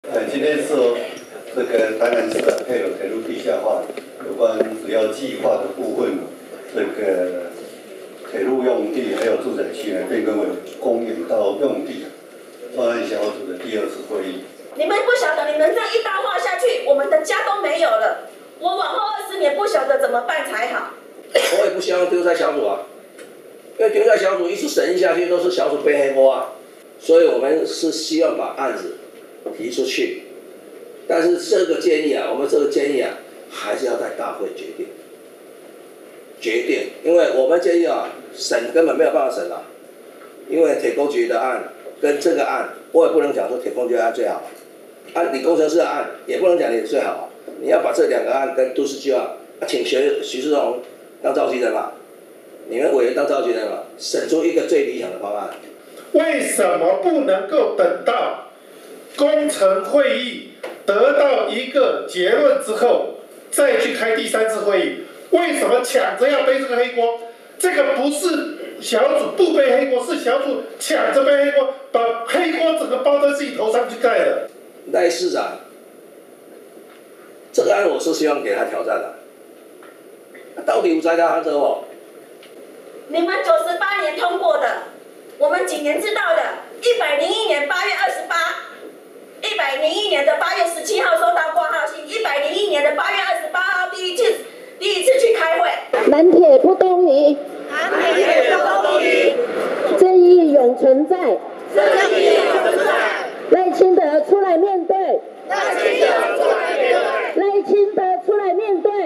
今天是这个台南市配合铁路地下化有关主要计划的部分，这个铁路用地还有住宅区呢变更为公有道用地专案小组的第2次会议。 你们不晓得，你们这一刀划下去，我们的家都没有了。我往后20年不晓得怎么办才好。 我也不希望丢在小组啊，因为丢在小组一直审议下去都是小组背黑锅啊，所以我们是希望把案子提出去，但是这个建议啊，我们这个建议啊，还是要在大会决定，因为我们建议啊，审根本没有办法审啊，因为铁工局的案跟这个案，我也不能讲说铁工局的案最好，按你工程师的案也不能讲你最好，你要把这2个案跟都市计划，请徐世荣当召集人嘛，你们委员当召集人嘛，审出一个最理想的方案。 为什么不能够等到工程会议得到一个结论之后，再去开第3次会议？为什么抢着要背这个黑锅？这个不是小组不背黑锅，是小组抢着背黑锅，把黑锅整个包在自己头上去盖的。 赖市长，这个案我是希望给他挑战的，到底有在他行者哦？ 你们98年通过的，我们几年知道的？101年8月28，101年的8月17号收到挂号信，101年的8月28号第一次去开会。 南铁不东移，正义永存在，赖清德出来面对，赖清德出来面对。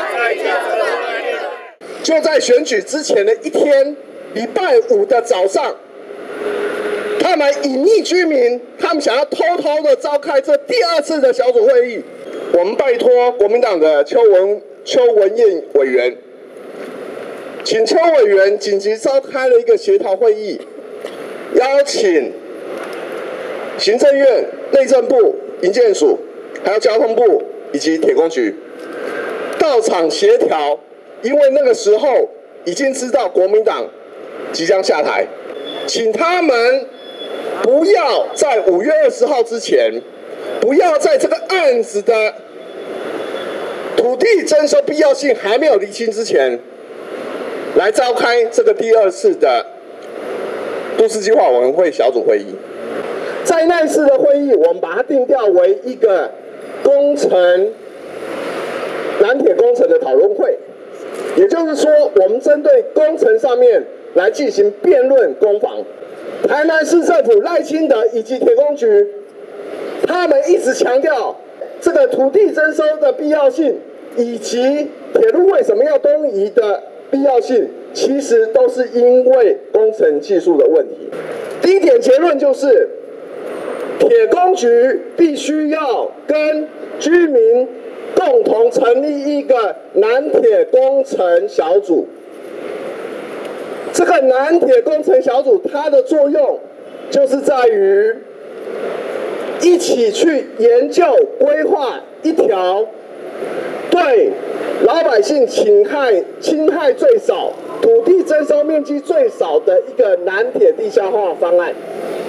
就在选举之前的一天，礼拜5的早上，他们隐匿居民，他们想要偷偷的召开这第2次的小组会议。我们拜托国民党的邱文彦委员，请邱委员紧急召开了一个协调会议，邀请行政院、内政部、营建署，还有交通部以及铁工局到场协调。因为那个时候已经知道国民党即将下台，请他们不要在5月20号之前，不要在这个案子的土地征收必要性还没有厘清之前，来召开这个第2次的都市计划委员会小组会议。在那次的会议，我们把它定调为一个南铁工程的讨论会。也就是说，我们针对工程上面来进行辩论攻防。台南市政府赖清德以及铁工局，他们一直强调这个土地征收的必要性，以及铁路为什么要东移的必要性，其实都是因为工程技术的问题。第一点结论就是，铁工局必须要跟居民共同成立一个南铁工程小组。这个南铁工程小组它的作用就是在于一起去研究规划一条对老百姓侵害最少、土地征收面积最少的一个南铁地下化方案。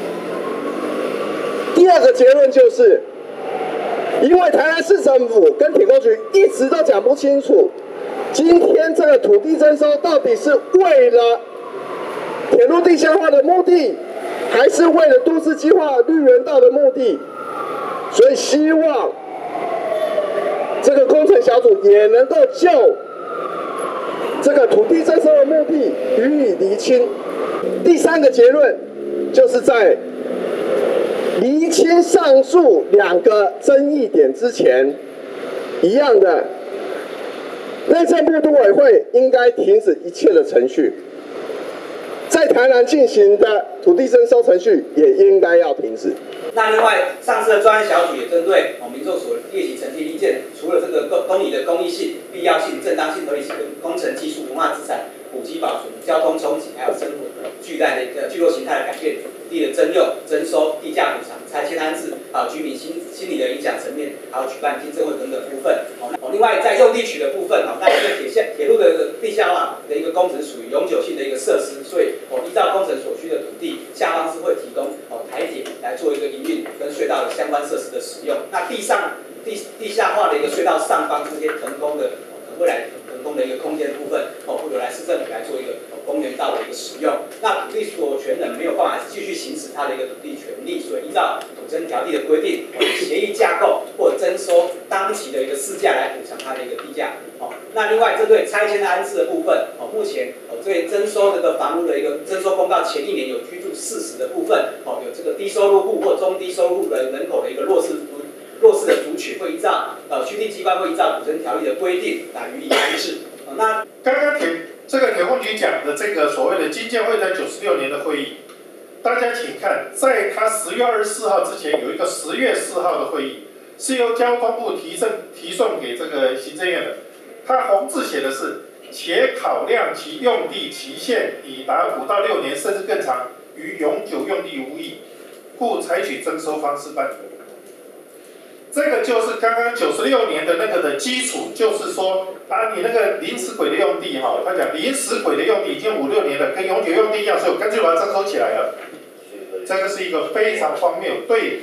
第二个结论就是，因为台南市政府跟铁工局一直都讲不清楚，今天这个土地征收到底是为了铁路地下化的目的，还是为了都市计划绿园道的目的？所以希望这个工程小组也能够就这个土地征收的目的予以厘清。第三个结论就是在厘清上述2个争议点之前，一样的，内政部都委会应该停止一切的程序，在台南进行的土地征收程序也应该要停止。 那另外，上次的专案小组也针对民众所列举陈提意见，除了这个东移的公益性、必要性、正当性、合理性、工程技术、文化资产、古迹保存、交通冲击，还有生活巨大的聚落形态的改变、土地的征用、征收、地价补偿、拆迁安置，还有居民心理的影响层面，还有举办听证会等等部分。另外在用地取的部分，那这个铁路的地下化的一个工程属于永久性的一个设施，所以依照工程所需的土地，下方是会提供台铁来做一个营运跟隧道的相关设施的使用。那地下化的一个隧道上方这些腾空的未来腾空的一个空间部分，会由来市政府来做一个公园道的一个使用。那土地所权人没有办法继续行使他的一个土地权利，所以依照土征条例的规定，协议架构或征收当期的一个市价来补偿他的一个地价。那另外针对拆迁的安置的部分，目前对征收这个房屋的一个征收公告前1年有居住40的部分，有这个低收入户或中低收入的人口的一个弱势的族群，会依照区地机关会依照土征条例的规定来予以安置。那刚刚铁工局讲的这个所谓的经建会在96年的会议，大家请看，在他10月24号之前有一个10月4号的会议，是由交通部提送给这个行政院的。他红字写的是，且考量其用地期限已达5到6年，甚至更长，与永久用地无异，故采取征收方式办理。这个就是刚刚96年的那个的基础，就是说你那个临时轨的用地他讲临时轨的用地已经5、6年了，跟永久用地一样，所以我干脆把它征收起来了。这个是一个非常荒谬，对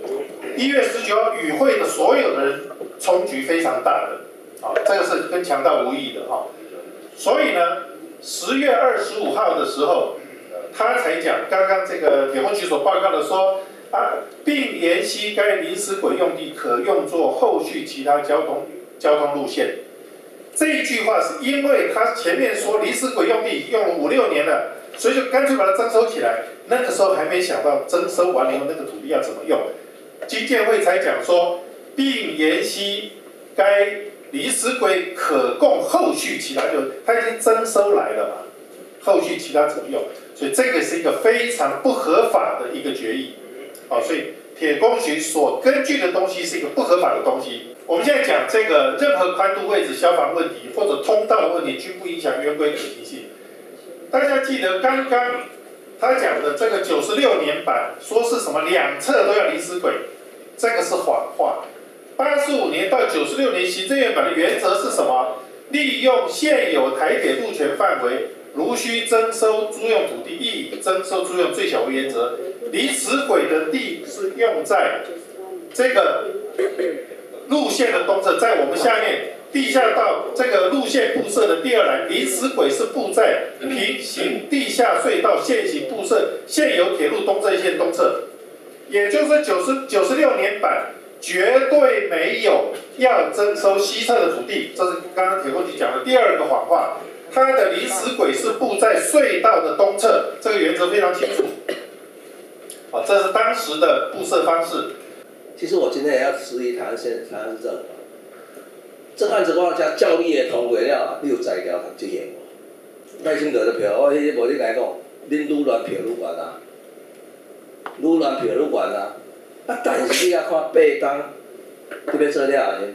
1月19号与会的所有的人冲击非常大的。这个是跟强盗无异的所以呢，10月25号的时候，他才讲刚刚这个铁工局所报告的说并沿袭该临时轨用地可用作后续其他交通路线。这一句话是因为他前面说临时轨用地用了5、6年了，所以就干脆把它征收起来。那个时候还没想到征收完了以后那个土地要怎么用，经建会才讲说并沿袭该临时轨可供后续其他，就他已经征收来了嘛，后续其他怎么用？所以这个是一个非常不合法的一个决议。所以铁工局所根据的东西是一个不合法的东西。我们现在讲这个任何宽度位置消防问题或者通道的问题均不影响原规可行性。大家记得刚刚他讲的这个96年版说是什么2侧都要临时轨，这个是谎话。85年到96年行政院版的原则是什么？利用现有台铁路权范围，如需征收租用土地，亦以征收租用最小为原则。临时轨的地是用在这个路线的东侧，在我们下面地下道这个路线布设的第2栏，临时轨是布在平行地下隧道现行布设现有铁路东正线东侧，也就是96年版绝对没有要征收西侧的土地，这是刚刚铁工局讲的第2个谎话。它的临时轨是布在隧道的东侧，这个原则非常清楚。这是当时的布设方式。 其实我今天也要质疑台湾市政府，这案子我才照你的通过了，你有材料通执行无？赖清德的票，我迄无你来讲，恁愈乱票愈悬啊，愈乱票愈悬啊。但是你啊看8档，你要做了后，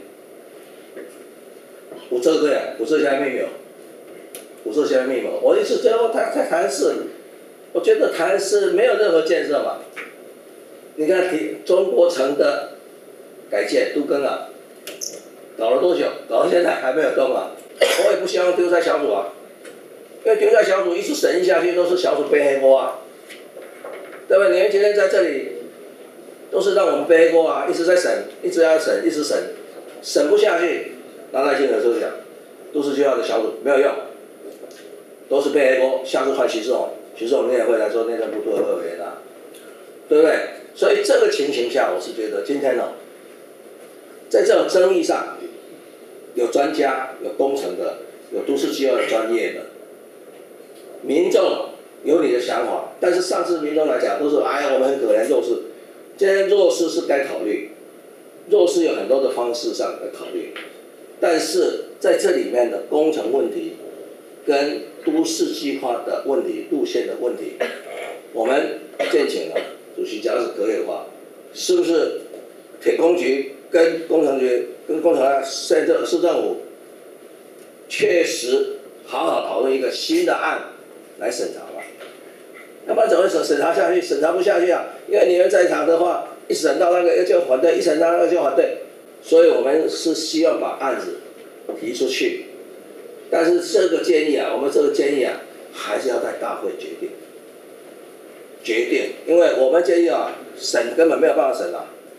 有做对啊？有做啥秘密？有做啥秘密？我意思就是说，台湾市，我觉得台湾市没有任何建设嘛。你看中国城的改建都更了，搞了多久？搞到现在还没有动啊！我也不希望丢在小组啊，因为丢在小组一直审议下去都是小组背黑锅啊，对不对？你们今天在这里都是让我们背黑锅啊，一直在审，一直要审，一直审，审不下去，那赖清德就讲，都市计划的小组没有用，都是背黑锅，下次换徐世宏你也会来做内政部督核委员啊，对不对？所以这个情形下，我是觉得今天在这种争议上，有专家、有工程的、有都市计划的专业的，民众有你的想法，但是上次民众来讲都是我们很可怜弱势，今天弱势是该考虑，弱势有很多的方式上来考虑，但是在这里面的工程问题跟都市计划的问题、路线的问题，我们建请了。主席，假如是可以的话，是不是铁工局跟工程局跟工程市政府确实好好讨论一个新的案来审查吧？要不然怎么审查下去？审查不下去啊！因为你们在场的话，一审到那个就反对，一审到那个就反对，所以我们是希望把案子提出去，但是这个建议我们这个建议还是要在大会决定，因为我们建议审根本没有办法审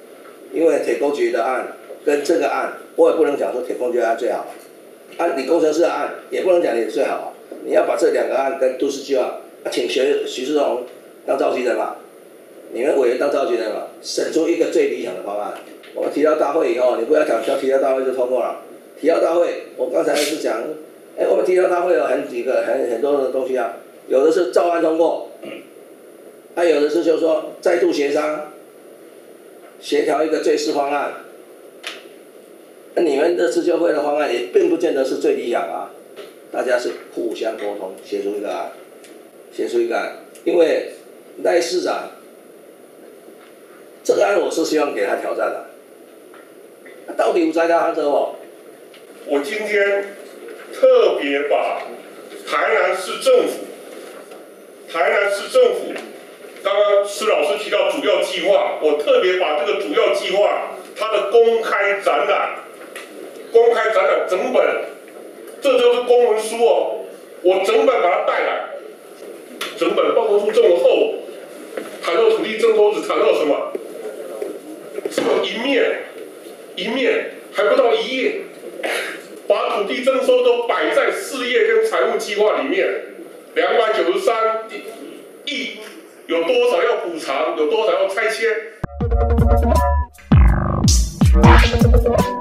因为铁工局的案跟这个案，我也不能讲说铁工局的案最好，你工程师的案也不能讲你最好，你要把这2个案跟都市计划，请徐世荣当召集人嘛，你们委员当召集人嘛，审出一个最理想的方案。我们提到大会以后，你不要讲提到大会就通过了。提到大会，我刚才是讲，我们提到大会有很多的东西啊，有的是照案通过，有的是就是说再度协商，协调一个最适方案。那你们的自救会的方案也并不见得是最理想啊，大家是互相沟通，写出一个案，因为赖市长这个案我是希望给他挑战的。到底有在他者哦？ 我今天特别把台南市政府，刚刚施老师提到主要计划，我特别把这个主要计划它的公开展览整本，这就是公文书哦，我整本把它带来，整本报告书这么厚，谈到土地征收只谈到什么？只有一面还不到1页，把土地征收都摆在4页跟财务计划里面，293亿有多少要补偿，有多少要拆迁。